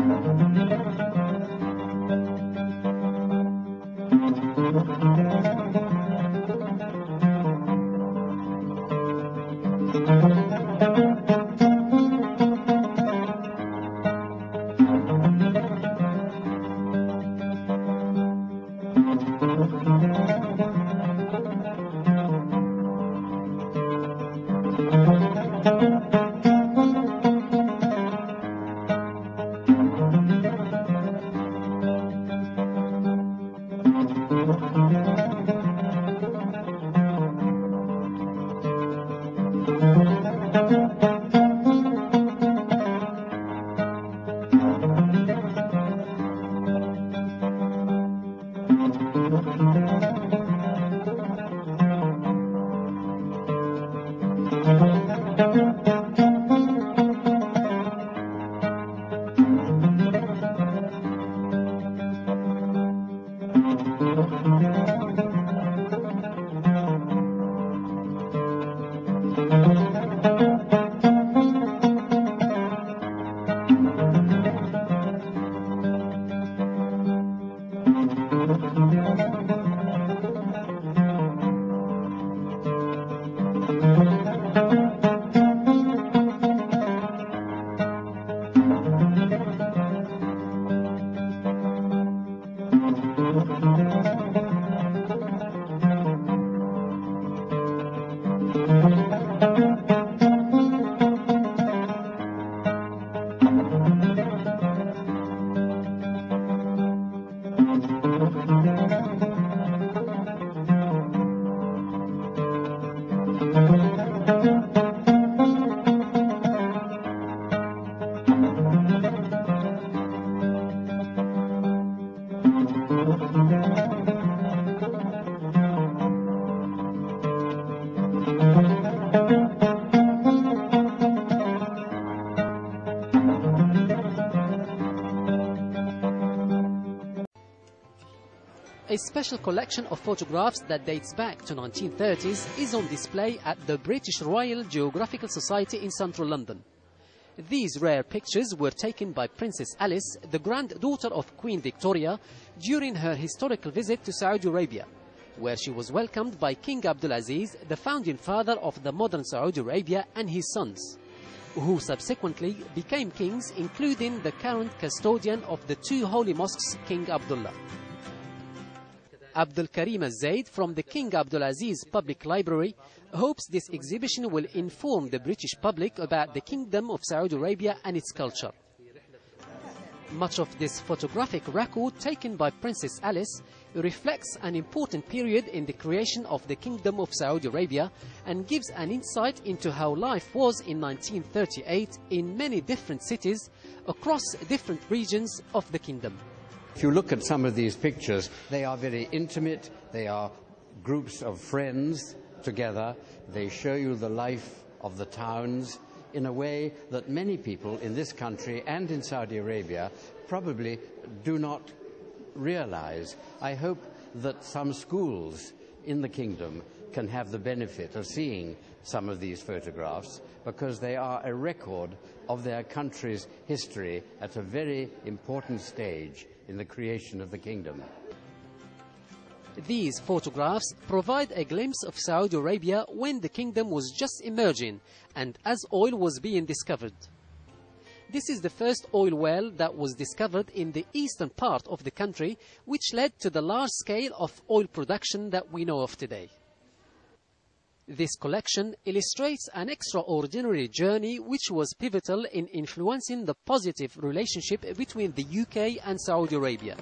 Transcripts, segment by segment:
A special collection of photographs that dates back to 1930s is on display at the British Royal Geographical Society in central London. These rare pictures were taken by Princess Alice, the granddaughter of Queen Victoria, during her historical visit to Saudi Arabia, where she was welcomed by King Abdulaziz, the founding father of the modern Saudi Arabia, and his sons, who subsequently became kings, including the current custodian of the two holy mosques, King Abdullah. Abdul Karim Al-Zaid from the King Abdulaziz Public Library hopes this exhibition will inform the British public about the Kingdom of Saudi Arabia and its culture. Much of this photographic record taken by Princess Alice reflects an important period in the creation of the Kingdom of Saudi Arabia and gives an insight into how life was in 1938 in many different cities across different regions of the kingdom. If you look at some of these pictures, they are very intimate. They are groups of friends together. They show you the life of the towns in a way that many people in this country and in Saudi Arabia probably do not realize. I hope that some schools in the kingdom can have the benefit of seeing some of these photographs, because they are a record of their country's history at a very important stage in the creation of the kingdom. These photographs provide a glimpse of Saudi Arabia when the kingdom was just emerging and as oil was being discovered. This is the first oil well that was discovered in the eastern part of the country, which led to the large scale of oil production that we know of today. This collection illustrates an extraordinary journey which was pivotal in influencing the positive relationship between the UK and Saudi Arabia.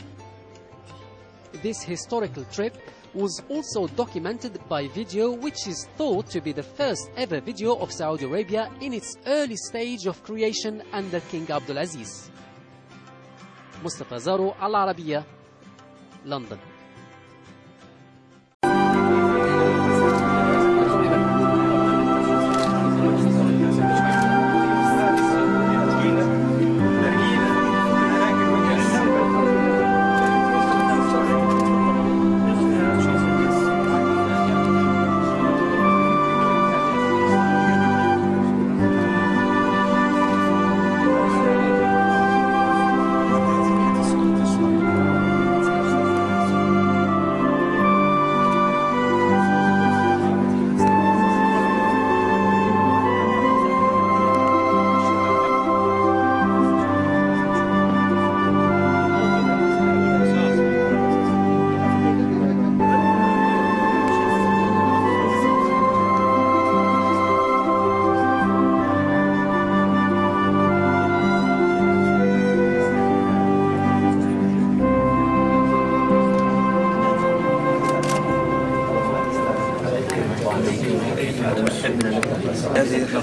This historical trip was also documented by video, which is thought to be the first ever video of Saudi Arabia in its early stage of creation under King Abdulaziz. Mustafa Zaro, Al Arabiya, London.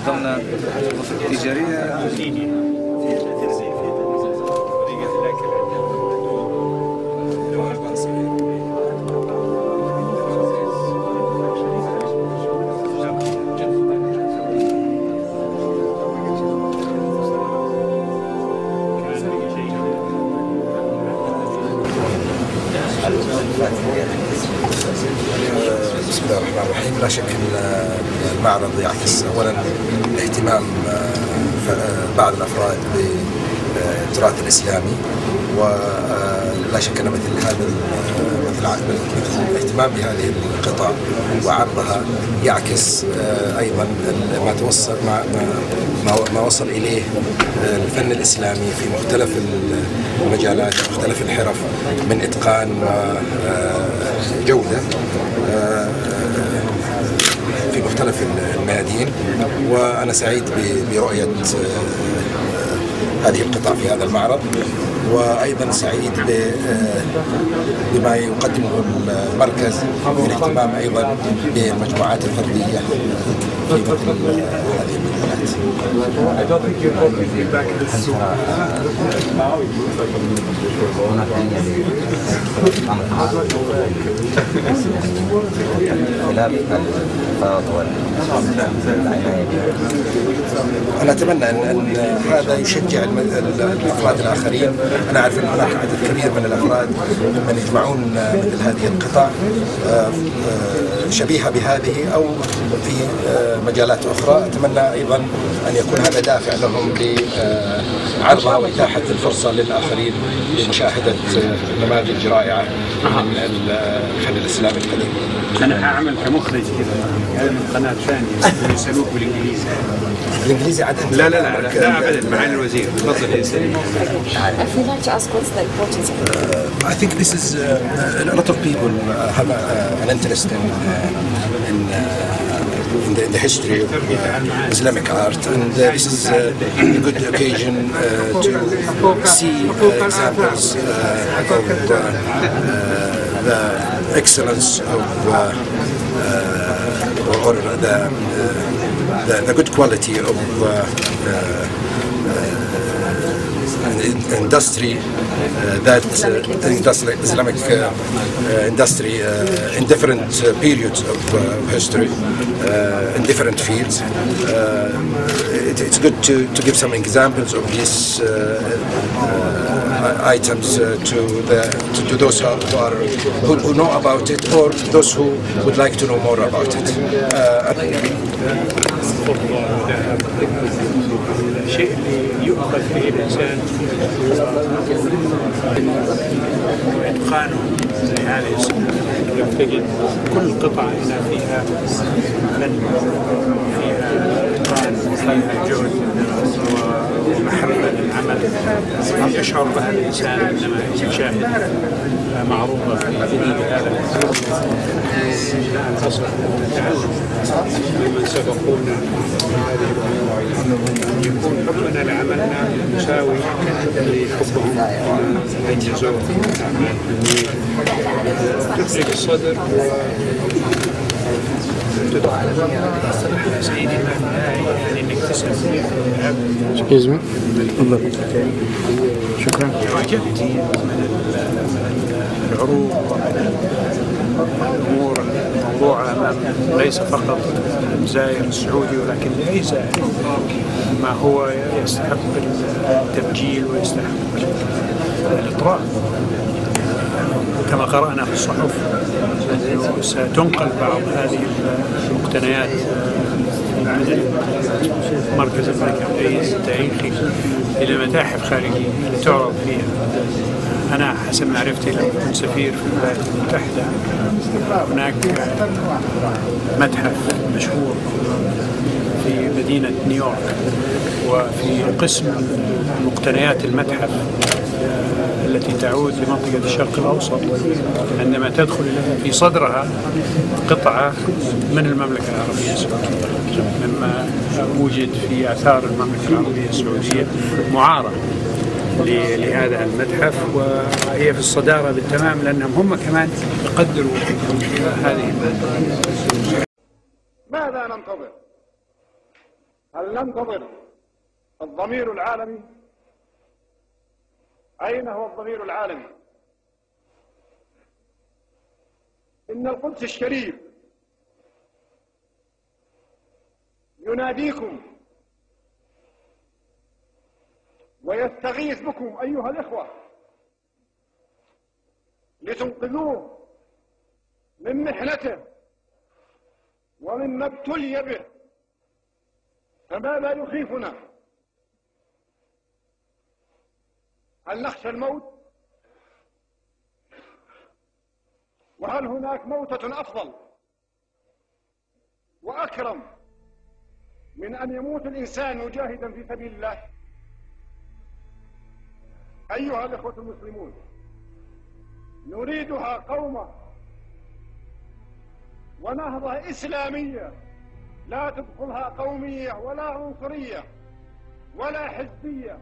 ضمن الغرفة التجارية. بسم الله الرحمن الرحيم. لا شك ان المعرض يعكس اولا اهتمام بعض الافراد بالتراث الاسلامي، ولا شك ان مثل الاهتمام بهذه القطع وعرضها يعكس ايضا ما وصل اليه الفن الاسلامي في مختلف المجالات ومختلف الحرف من اتقان وجوده في مختلف الميادين. وأنا سعيد برؤية هذه القطع في هذا المعرض، وأيضا سعيد بما يقدمه المركز من اهتمام أيضا بالمجموعات الفردية في مثل هذه المجالات. أنا أتمنى أن هذا يشجع الأفراد الآخرين. أنا أعرف أن هناك عدد كبير من الأفراد ممن يجمعون مثل هذه القطع شبيهة بهذه أو في مجالات أخرى. أتمنى أيضا أن يكون هذا دافع لهم لعرضها وإتاحة الفرصة للآخرين لمشاهدة نماذج رائعة من الفن الإسلامي القديم. أنا هعمل كمخرج كذا هذا من قناة ثانية يسألوك بالإنجليزي. بالإنجليزي عاد لا أبدا معالي الوزير تفضل يا سيدي. If you'd like to ask what's the importance of it? I think this is a lot of people have an interest in the history of Islamic art, and this is a good occasion to see examples of the excellence of or the good quality of industry that Islamic industry in different periods of history in different fields. It's good to give some examples of these items to those who know about it or those who would like to know more about it. الشيء اللي يؤخذ به الإنسان وإتقانه زي هذه لو تجد كل قطعة هنا فيها فن، فيها إتقان وفيها جهد ومحبة للعمل يشعر بها الإنسان عندما يشاهد معروضة في هذا القصر ممن سبقونا هذه يكون حبنا لعملنا مساوي لحبهم أنجزوا أعمال تفرق الصدر سيدي يعني نكتسب شكرا. وجدتي من العروض الأمور الموضوعة أمام ليس فقط الزائر السعودي ولكن لأي زائر ما هو يستحق التبجيل ويستحق الإطراء. كما قرأنا في الصحف أنه ستنقل بعض هذه المقتنيات من مركز الملك عبد العزيز التاريخي إلى متاحف خارجية لتعرض فيها. أنا حسب معرفتي لما كنت سفير في الولايات المتحدة هناك متحف مشهور في مدينة نيويورك، وفي قسم مقتنيات المتحف التي تعود لمنطقة الشرق الأوسط عندما تدخل في صدرها قطعة من المملكة العربية السعودية مما وجد في آثار المملكة العربية السعودية معارة لهذا المتحف، وهي في الصدارة بالتمام لأنهم هم كمان يقدروا هذه ماذا ننتظر؟ هل ننتظر الضمير العالمي؟ أين هو الضمير العالمي؟ إن القدس الشريف يناديكم ويستغيث بكم أيها الإخوة لتنقذوه من محنته ومما ابتلي به. فماذا يخيفنا؟ هل نخشى الموت؟ وهل هناك موتة أفضل وأكرم من أن يموت الإنسان مجاهدا في سبيل الله؟ أيها الإخوة المسلمون، نريدها قومة ونهضة إسلامية لا تدخلها قومية ولا عنصرية ولا حزبية،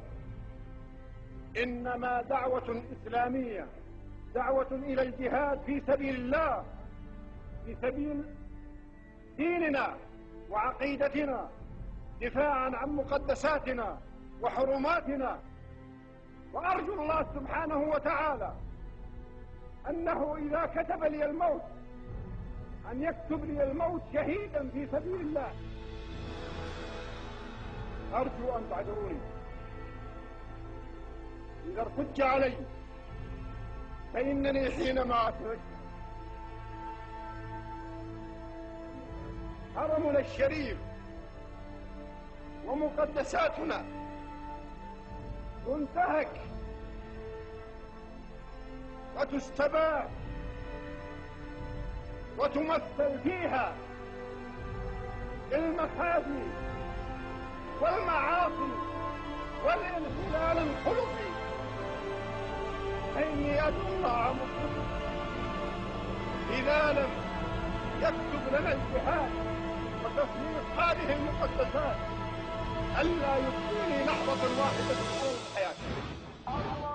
إنما دعوة إسلامية، دعوة إلى الجهاد في سبيل الله، في سبيل ديننا وعقيدتنا، دفاعا عن مقدساتنا وحرماتنا. وأرجو الله سبحانه وتعالى أنه إذا كتب لي الموت أن يكتب لي الموت شهيدا في سبيل الله. أرجو أن تعذروني إذا ارتج علي، فإنني حينما أترك حرمنا الشريف ومقدساتنا تنتهك وتستباح وتمثل فيها المخازي والمعاصي والانحلال الخلقي، فإني أدعو الله مخلصا إذا لم يكتب لنا الجهاد وتصنيف هذه المقدسات ألا يبقيني لحظة واحدة من حياتي.